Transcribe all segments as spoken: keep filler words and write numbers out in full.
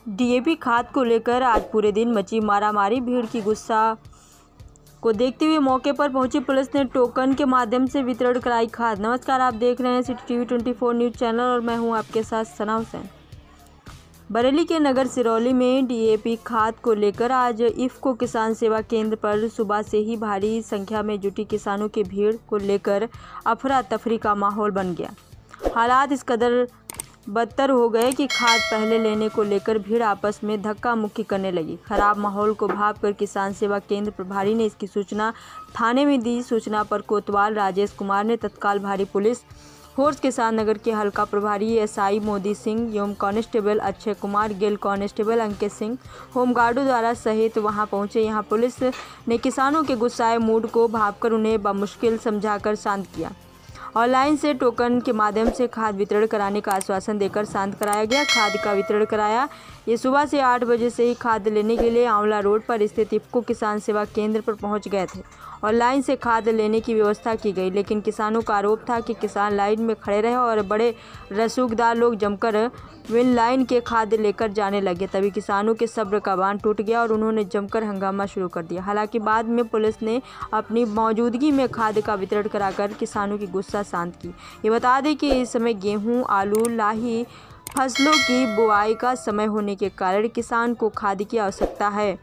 DAP खाद को लेकर आज पूरे दिन मची मारामारी। भीड़ की गुस्सा को देखते हुए मौके पर पहुंची पुलिस ने टोकन के माध्यम से वितरण कराई खाद। नमस्कार, आप देख रहे हैं City TV twenty four news channel और मैं हूं आपके साथ सना हुसैन। बरेली के नगर सिरौली में डीएपी खाद को लेकर आज इफ्को किसान सेवा केंद्र पर सुबह से ही भारी संख्या में जुटी किसानों की भीड़ को लेकर अफरा तफरी का माहौल बन गया। हालात इस कदर बदतर हो गए कि खाद पहले लेने को लेकर भीड़ आपस में धक्का मुक्की करने लगी। खराब माहौल को भांपकर किसान सेवा केंद्र प्रभारी ने इसकी सूचना थाने में दी। सूचना पर कोतवाल राजेश कुमार ने तत्काल भारी पुलिस फोर्स के साथ नगर के हल्का प्रभारी एसआई मोदी सिंह एवं कांस्टेबल अक्षय कुमार गिल, कांस्टेबल अंकित सिंह होमगार्डों द्वारा सहित वहां पहुंचे। यहां पुलिस ने किसानों के गुस्साए मूड को भांपकर उन्हें बमुश्किल समझाकर शांत किया। ऑनलाइन से टोकन के माध्यम से खाद वितरण कराने का आश्वासन देकर शांत कराया गया। खाद का वितरण कराया। ये सुबह से आठ बजे से ही खाद लेने के लिए आंवला रोड पर स्थित इफ्को किसान सेवा केंद्र पर पहुंच गए थे। ऑनलाइन से खाद लेने की व्यवस्था की गई, लेकिन किसानों का आरोप था कि किसान लाइन में खड़े रहे और बड़े रसूखदार लोग जमकर विन लाइन के खाद लेकर जाने लगे। तभी किसानों के सब्र का बांध टूट गया और उन्होंने जमकर हंगामा शुरू कर दिया। हालांकि बाद में पुलिस ने अपनी मौजूदगी में खाद का वितरण कराकर किसानों की गुस्सा शांत की। ये बता दें कि इस समय गेहूं, आलू, लाही फसलों की बुआई का समय होने के कारण किसान को खाद की आवश्यकता है।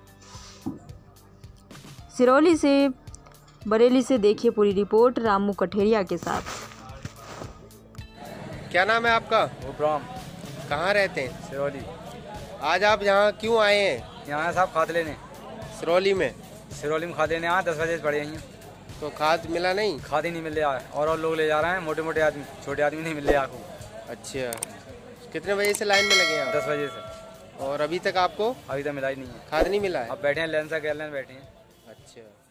सिरौली से बरेली से देखिए पूरी रिपोर्ट रामू कठेरिया के साथ। क्या नाम है आपका? उब्राम। कहाँ रहते हैं? सिरौली। आज आप यहाँ क्यों आए हैं? यहाँ साहब खाद लेने। सिरौली में? सिरौली में खाद लेने आए, दस बजे से पड़े हैं। तो खाद मिला नहीं? खाद ही नहीं मिल रहा है और और लोग ले जा रहे हैं, मोटे मोटे आदमी, छोटे आदमी नहीं मिल रहे आपको। अच्छा, कितने बजे से लाइन में लगे हैं? दस बजे से। और अभी तक आपको? अभी तक मिला ही नहीं है। खाद नहीं मिला है? अब बैठे हैं, लाइन से गैर लाइन बैठे हैं। अच्छा।